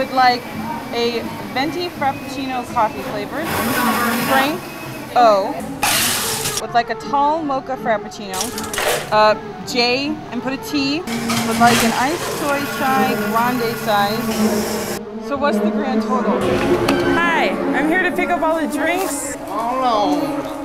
would like a venti frappuccino coffee flavored, Frank O, with like a tall mocha frappuccino, J, and put a T, with like an iced soy chai grande size. So what's the grand total? Hi, I'm here to pick up all the drinks. Hold on.